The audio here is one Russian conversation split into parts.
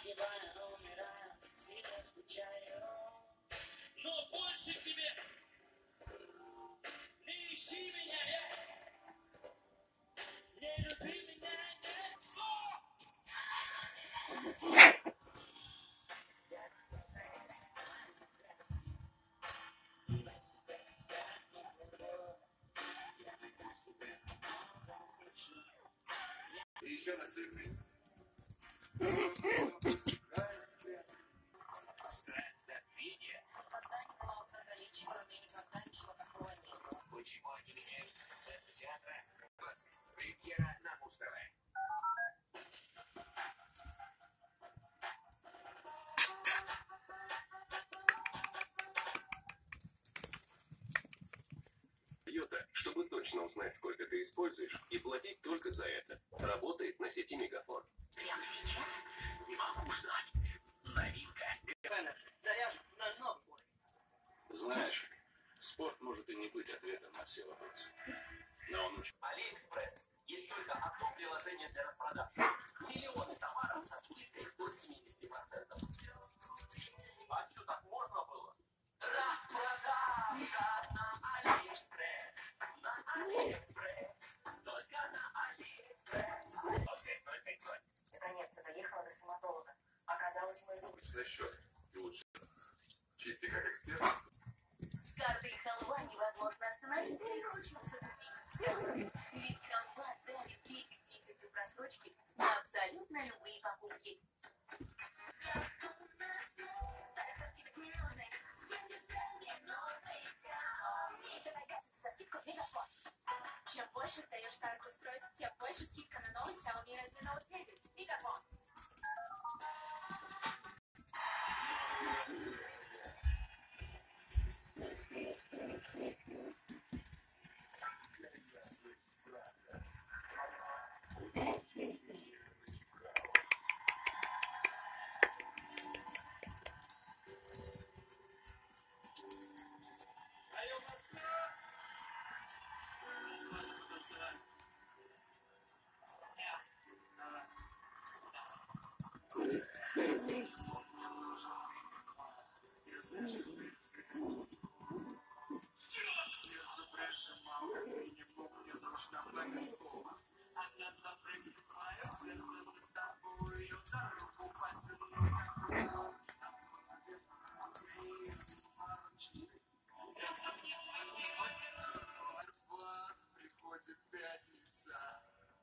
Погибаю, умираю, сильно скучаю. Но больше к тебе не ищи меня, не люби меня, Еще на сюрприз. забвение. Никогда не была алкоголичкой, у меня никогда ничего такого не было. Почему они меняются в центре театра? Премьера на Муз-ТВ. Йота, чтобы точно узнать, сколько ты используешь, и платить только за это. Работает на сети Мегафон. Прямо сейчас? Не могу ждать. Новинка. Заряжен наш новый уровень. Знаешь, спорт может и не быть ответом на все вопросы. Но он очень... Алиэкспресс. Есть только одно приложение для распродаж. Миллионы товаров со скидкой до 70%. А что, так можно было? Распродажа на Алиэкспресс. На Алиэкспресс. Только на Алиэкспресс. Окей, стой. Наконец-то доехала до стоматолога. Оказалось, мой зуб. За счет. И лучше. Чисти как эксперт. С картой халва невозможно остановиться и хочется купить. Ведь халва дарит 10 месяцев просрочки на абсолютно любые покупки. Чем больше сдаешь старых устройств, тем больше скидка на новый Xiaomi Redmi Note 9. Мегафон. Приходит пятница.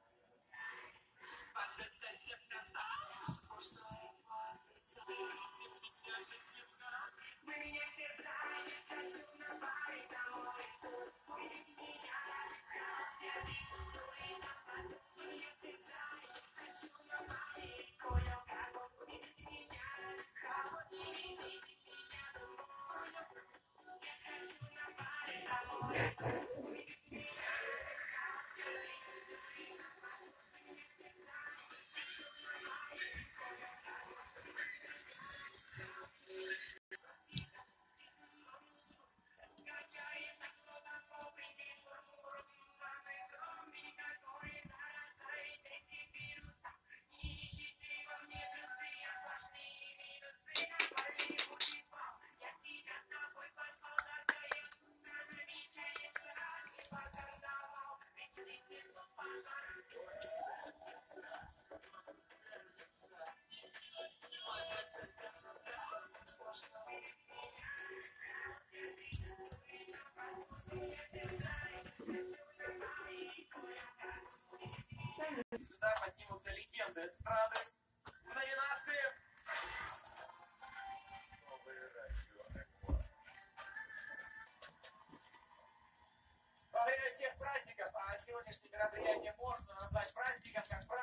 Сюда поднимутся легенды эстрады. В номинации во время всех праздников, а сегодняшнее мероприятие можно назвать праздником, как праздник.